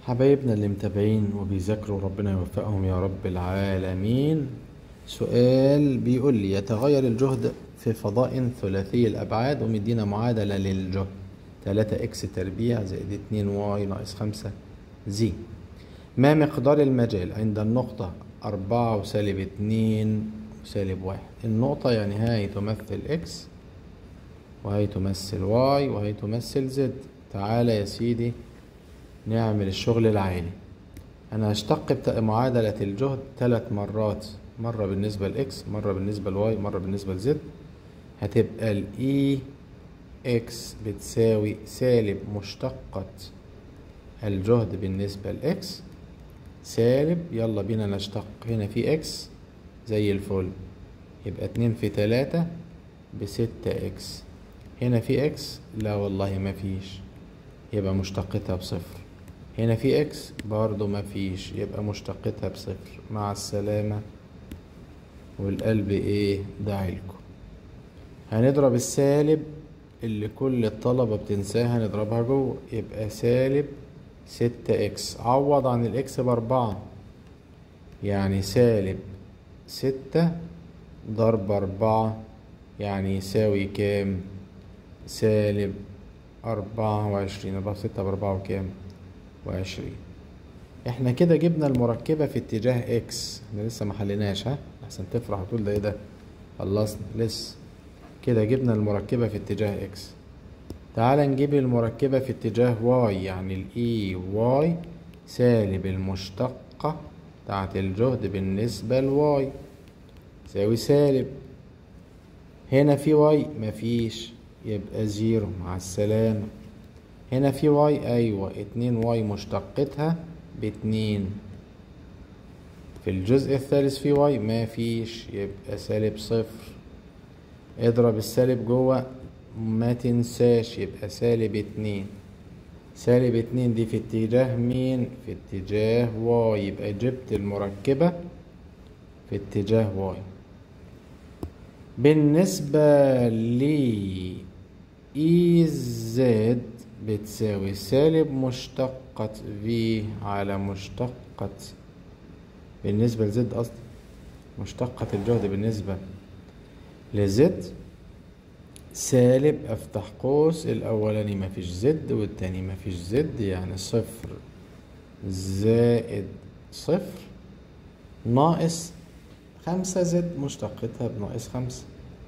حبايبنا اللي متابعين وبيذاكروا ربنا يوفقهم يا رب العالمين. سؤال بيقول لي يتغير الجهد في فضاء ثلاثي الأبعاد ومدينا معادلة للجهد 3x تربيع زائد 2y ناقص 5 زي. ما مقدار المجال عند النقطة 4 وسالب 2 وسالب 1؟ النقطة يعني هاي تمثل x وهي تمثل y وهي تمثل z. تعالى يا سيدي نعمل الشغل العالي. انا هشتق معادلة الجهد 3 مرات، مرة بالنسبة لإكس، مرة بالنسبة لواي، مرة بالنسبة لزد. هتبقى الإي إكس بتساوي سالب مشتقة الجهد بالنسبة لإكس سالب، يلا بينا نشتق. هنا في إكس زي الفل، يبقى 2 في 3 ب6 إكس. هنا في إكس، لا والله مفيش، يبقى مشتقتها بصفر. هنا في اكس برضو مفيش، يبقى مشتقتها بصفر. مع السلامة والقلب ايه داعيلكم. هنضرب السالب اللي كل الطلبة بتنساها نضربها جوه، يبقى سالب 6x. عوض عن الاكس ب4، يعني سالب 6 ضرب 4 يعني يساوي كام؟ سالب 24. 4 6 ب4 وكام؟ و20. احنا كده جبنا المركبة في اتجاه اكس. احنا لسه ما حليناش، ها احسن تفرح وتقول ده ايه ده خلصنا لسه. كده جبنا المركبة في اتجاه اكس. تعال نجيب المركبة في اتجاه واي، يعني الاي واي سالب المشتقة بتاعت الجهد بالنسبة لواي يساوي سالب. هنا في واي مفيش، يبقى زيرو. مع السلامة. هنا في واي، ايوه 2y مشتقتها ب2. في الجزء الثالث في واي ما فيش، يبقى سالب صفر. اضرب السالب جوه ما تنساش، يبقى سالب 2. سالب 2 دي في اتجاه مين؟ في اتجاه واي، يبقى جبت المركبة في اتجاه واي. بالنسبة لي اي زد بتساوي سالب مشتقة في على مشتقة بالنسبة لزد، قصدي مشتقة الجهد بالنسبة لزد، سالب افتح قوس الاولاني مفيش زد والتاني مفيش زد، يعني صفر زائد صفر ناقص 5 زد مشتقتها بناقص 5.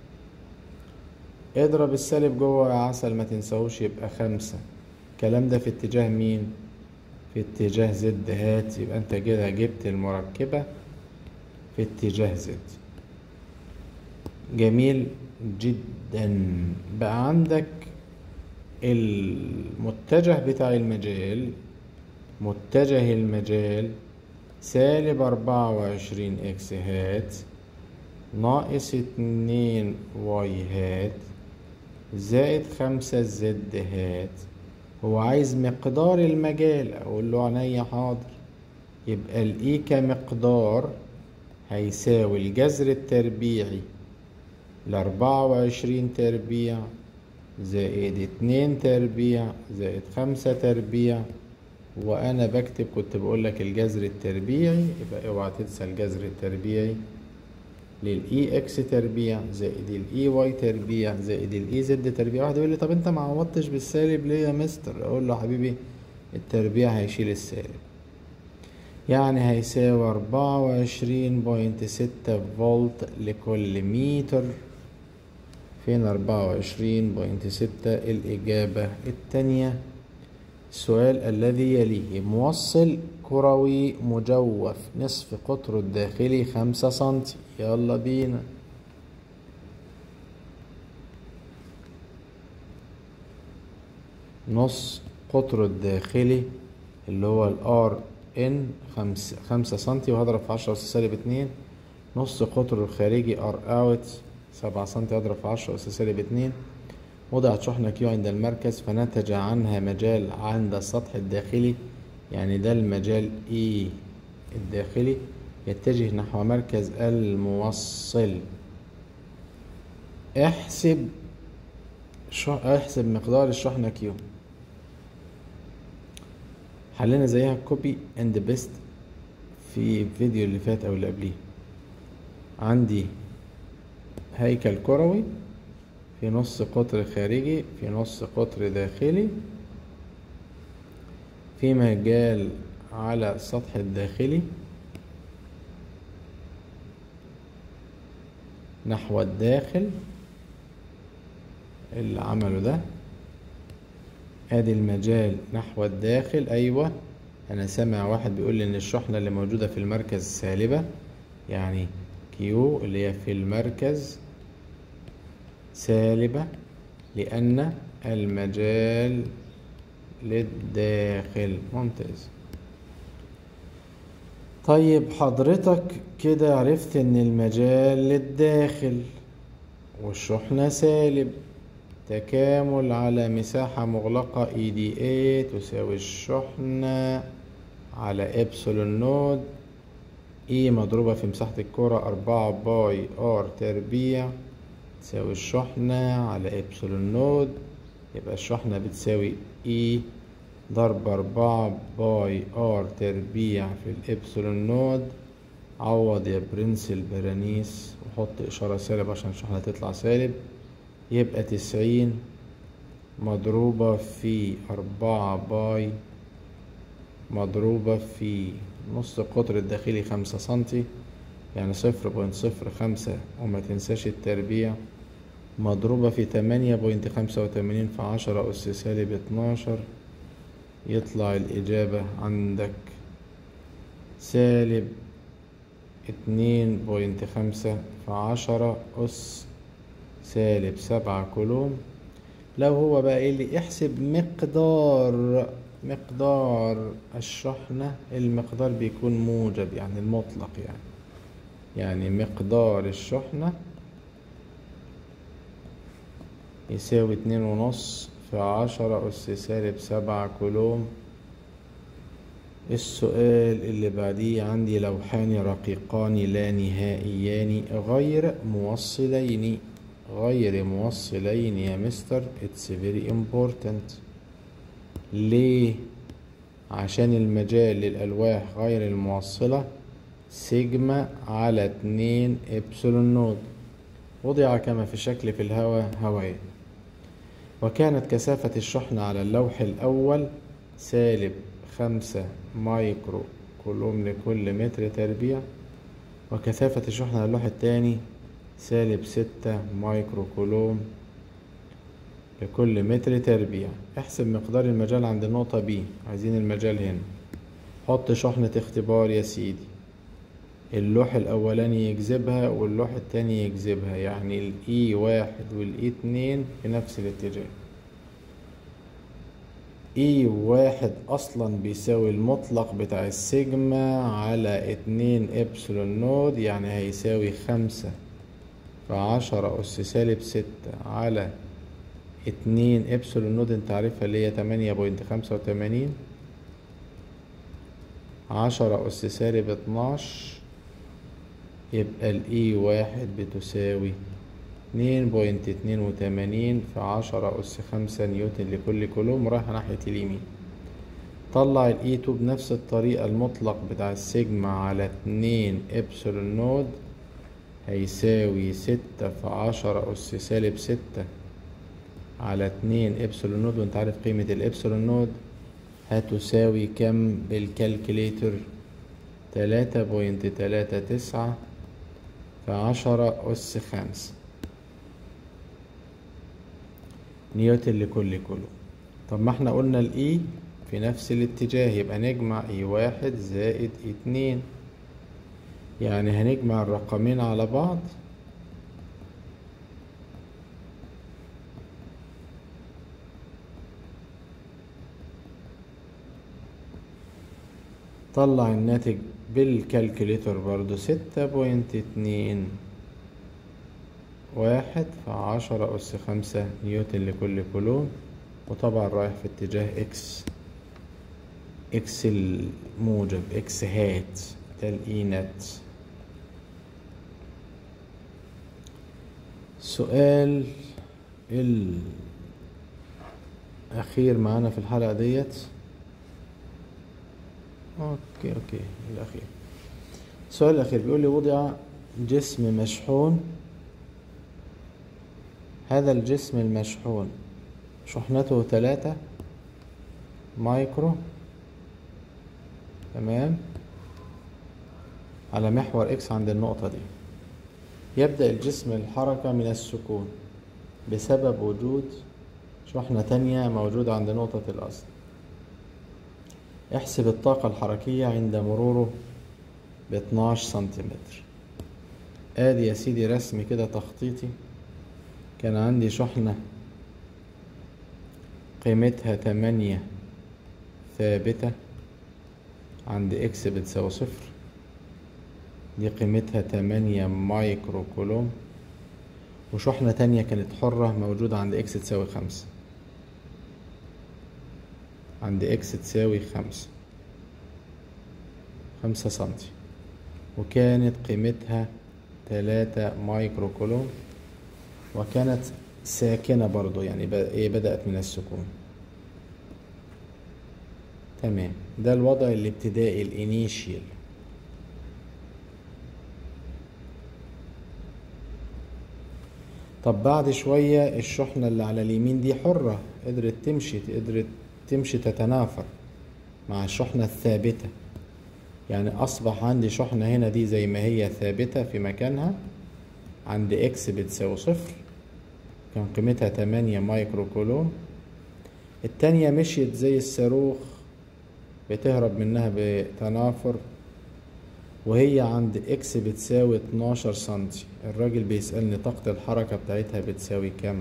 اضرب السالب جوه يا عسل ما تنساهوش، يبقى 5. الكلام ده في اتجاه مين؟ في اتجاه زد. هات، يبقى انت كده جبت المركبة في اتجاه زد. جميل جدا. بقى عندك المتجه بتاع المجال، متجه المجال سالب 24 اكس هات ناقص 2 واي هات زائد 5 زد هات. هو عايز مقدار المجال، اقول له عينيا حاضر. يبقى الاي كمقدار هيساوي الجذر التربيعي ل24 تربيع زائد 2 تربيع زائد 5 تربيع. وانا بكتب كنت بقولك الجذر التربيعي، يبقى اوعى تنسى الجذر التربيعي للاي اكس تربيع زائد الاي واي تربيع زائد الاي زد تربيع. واحد يقول لي طب انت ما عوضتش بالسالب ليه يا مستر؟ اقول له حبيبي التربيع هيشيل السالب، يعني هيساوي 24.6 فولت لكل متر. فين 24.6؟ الإجابة التانية. السؤال الذي يليه موصل كروي مجوف نصف قطره الداخلي 5 سنتي. يلا بينا. نص قطره الداخلي اللي هو الار ان 5 سنتي، وهضرب في 10 أس -2. نص قطره الخارجي ار اوت 7 سنتي، هضرب في 10 أس -2. وضعت شحنة كيو عند المركز فنتج عنها مجال عند السطح الداخلي، يعني ده المجال اي الداخلي يتجه نحو مركز الموصل. احسب مقدار الشحنة كيو. حلينا زيها كوبي اند بيست في الفيديو اللي فات او اللي قبليه. عندي هيكل كروي في نص قطر خارجي في نص قطر داخلي، في مجال على السطح الداخلي نحو الداخل اللي عمله ده. ادي المجال نحو الداخل. ايوه انا سامع واحد بيقول لي ان الشحنة اللي موجودة في المركز سالبة، يعني كيو اللي هي في المركز سالبة لان المجال للداخل. ممتاز. طيب حضرتك كده عرفت ان المجال للداخل والشحنة سالب. تكامل على مساحة مغلقة EDA تساوي الشحنة على إبسلون نود E مضروبة في مساحة الكرة 4 باي R تربيع تساوي الشحنة على إبسلون نود. يبقى الشحنة بتساوي E ضرب 4 باي R تربيع في الإبسلون نود. عوض يا برنس البرانيس وحط إشارة سالب عشان الشحنة تطلع سالب. يبقى 90 مضروبة في 4 باي مضروبة في نص القطر الداخلي 5 سنتي، يعني 0.05 وما تنساش التربيع، مضروبة في 8.85 في 10 أس سالب 12. يطلع الإجابة عندك سالب 2.5 في 10 أس سالب 7 كولوم. لو هو بقى ايه اللي يحسب مقدار الشحنة، المقدار بيكون موجب يعني المطلق، يعني مقدار الشحنة يساوي 2.5 في 10 أس سالب 7 كولوم. السؤال اللي بعديه عندي لوحان رقيقان لا نهائيان غير موصلين يا مستر. It's very important. ليه؟ عشان المجال للألواح غير الموصلة سيجما على 2 إبسلون نود. وضع كما في الشكل في الهواء هوائي. وكانت كثافة الشحنة على اللوح الأول سالب 5 مايكرو كولوم لكل متر تربيع، وكثافة الشحنة على اللوح الثاني سالب 6 مايكرو كولوم لكل متر تربيع. احسب مقدار المجال عند النقطة B. عايزين المجال هنا. حط شحنة اختبار يا سيدي. اللوح الأولاني يجذبها واللوح التاني يجذبها، يعني E1 والE2 في نفس الاتجاه. E1 أصلا بيساوي المطلق بتاع السيجما على 2 إبسلون نود، يعني هيساوي 5 في 10 أس سالب 6 على 2 إبسلون نود. انت عارفها اللي هي 8.85 10 أس سالب 12. يبقى الE1 بتساوي 2.82 في 10 أس 5 نيوتن لكل كولوم رايحة ناحية اليمين. طلع الE2 بنفس الطريقة. المطلق بتاع السيجما على 2 إبسلون نود هيساوي 6 في 10 أس سالب 6 على 2 إبسلون نود، وانت عارف قيمة الإبسلون نود هتساوي كم بالكالكليتر؟ 3.39 في 10 أس 5 نيوتن لكل كولوم. طب ما احنا قلنا الإي في نفس الاتجاه، يبقى نجمع E1 زائد E2، يعني هنجمع الرقمين على بعض. طلع الناتج بالكالكوليتر برضو 6.21 في 10 أس 5 نيوتن لكل كولوم، وطبعا رايح في اتجاه اكس الموجب، اكس هات ده الإي نت. السؤال الأخير معانا في الحلقة ديت اوكي الاخير. السؤال الاخير بيقول لي وضع جسم مشحون، هذا الجسم المشحون شحنته 3 مايكرو، تمام، على محور اكس عند النقطة دي. يبدأ الجسم الحركة من السكون بسبب وجود شحنة تانية موجودة عند نقطة الأصل. احسب الطاقة الحركية عند مروره ب12 سنتيمتر. ادي يا سيدي رسم كده تخطيطي. كان عندي شحنة قيمتها 8 ثابتة عند اكس بتساوي 0، دي قيمتها 8 مايكرو كولوم. وشحنة تانية كانت حرة موجودة عند اكس تساوي 5، عند اكس تساوي 5 سنتي، وكانت قيمتها 3 مايكرو كولوم، وكانت ساكنة برضو، يعني بدأت من السكون. تمام، ده الوضع الابتدائي الانيشيال. طب بعد شوية الشحنة اللي على اليمين دي حرة، قدرت تمشي تتنافر مع الشحنة الثابتة، يعني أصبح عندي شحنة هنا دي زي ما هي ثابتة في مكانها عند إكس بتساوي 0، كان قيمتها 8 مايكرو كولوم. التانية مشيت زي الصاروخ بتهرب منها بتنافر، وهي عند اكس بتساوي 12 سنتي. الراجل بيسألني طاقة الحركة بتاعتها بتساوي كم؟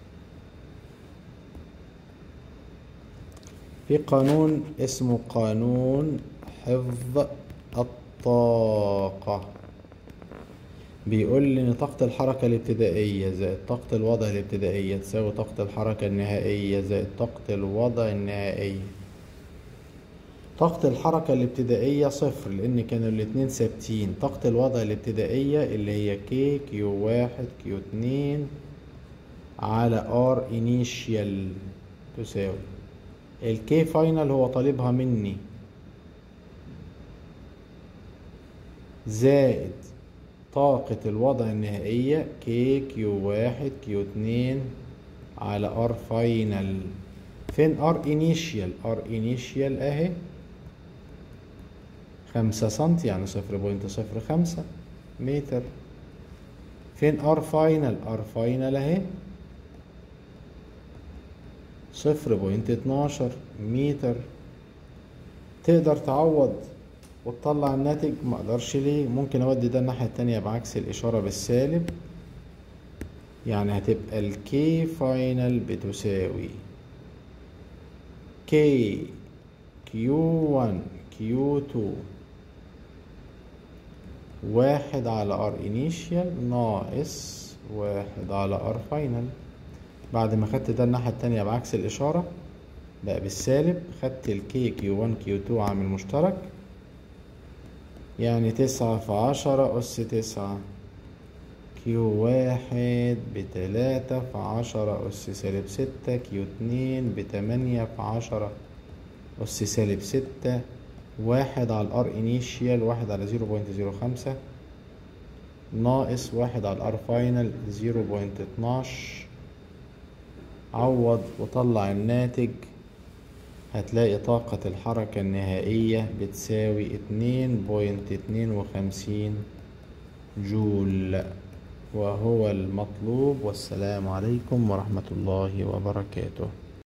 في قانون اسمه قانون حفظ الطاقة، بيقول لي ان طاقة الحركة الابتدائية زائد طاقة الوضع الابتدائية تساوي طاقة الحركة النهائية زائد طاقة الوضع النهائي. طاقة الحركة الابتدائية 0 لأن كانوا الاتنين ثابتين. طاقة الوضع الابتدائية اللي هي K Q1 Q2 على R initial تساوي الK final هو طالبها مني زائد طاقة الوضع النهائية K Q1 Q2 على R final. فين R initial؟ R initial اهي 5 سنتي، يعني 0.05 متر. فين ار فاينل؟ ار فاينل اهي 0.12 متر. تقدر تعوض وتطلع الناتج؟ ما اقدرش. ليه؟ ممكن اودي ده الناحية التانية بعكس الاشارة بالسالب، يعني هتبقى الكي فاينل بتساوي كي Q1 Q2 1 على R initial ناقص 1 على R final. بعد ما خدت ده الناحية التانية بعكس الإشارة بقى بالسالب، خدت الكي Q1 Q2 عامل مشترك، يعني 9 في 10 أس 9. Q1 ب3 في 10 أس سالب 6، Q2 ب8 في 10 أس سالب 6. 1 على الار انيشيال 1 على 0.05 ناقص 1 على الار فاينل 0.12. عوض وطلع الناتج، هتلاقي طاقة الحركة النهائية بتساوي 2.52 جول، وهو المطلوب. والسلام عليكم ورحمة الله وبركاته.